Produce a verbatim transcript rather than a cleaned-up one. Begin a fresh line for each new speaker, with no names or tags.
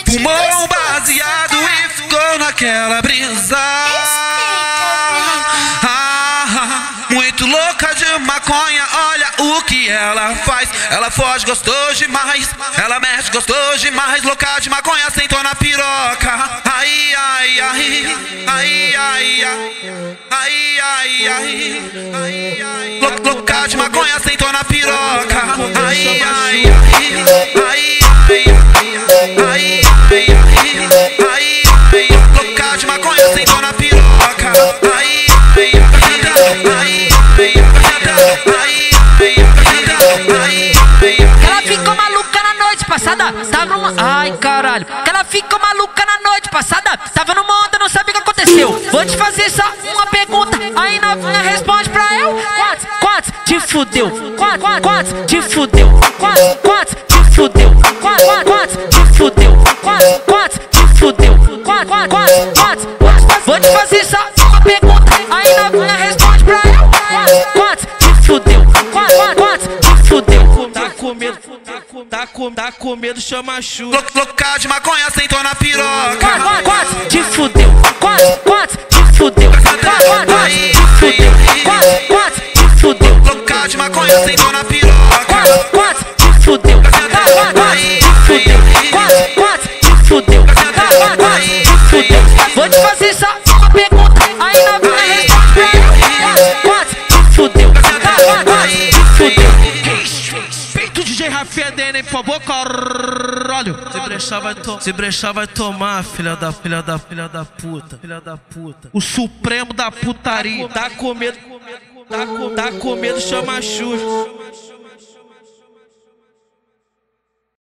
Fumou um baseado e ficou naquela brisa. Ah, muito louca de maconha, olha o que ela faz. Ela foge, gostou demais. Ela mexe, gostou demais. Louca de maconha, sentou na piroca. Ai, ai, ai, ai, ai, ai, ai, ai, ai, ai. Louca de maconha, sentou na piroca. Ai, ai, ai, ai, ai, ai, ai, ai, ai. Louca de maconha, sentou na piroca. Ai, ai, ai,
ela ficou maluca na noite passada, tava numa... Ai, caralho. Ela ficou maluca na noite passada, tava numa onda, não sabe o que aconteceu. Vou te fazer só uma pergunta, aí na vinha responde pra eu. Quantos, quantos te fudeu? Quantos, quantos te fudeu? Quantos, quantos te fudeu? Quantos, quantos te fudeu? Quantos, quantos te fudeu? Quantos, quantos, quantos? Vou te fazer só uma pergunta, aí na vinha responde pra eu. Quantos, quantos te fudeu? Quantos, quantos te fudeu?
Tá com medo, tá com, tá com, tá com medo, chama chuva.
Louca de maconha, sentou na piroca.
Quantos, quantos te fudeu? Quantos, quantos te fudeu? Quantos, quantos te fudeu? Quantos, quantos te fudeu?
Louca de maconha, sentou na piroca.
Quantos, quantos te fudeu? Quantos, quantos te fudeu? Quantos, quantos te fudeu? Quantos, quantos te fudeu? Vou te fazer só uma pergunta, aí na minha resposta pra eu. Quantos, quantos te fudeu? Quantos, quantos te fudeu?
Feito D J Rafinha D N, por favor, caralho. Se brechar vai tomar, se brechar vai tomar, filha da filha da filha da puta, filha da puta. O supremo da putaria. Tá com medo, tá com, tá com medo, chama Xuxa.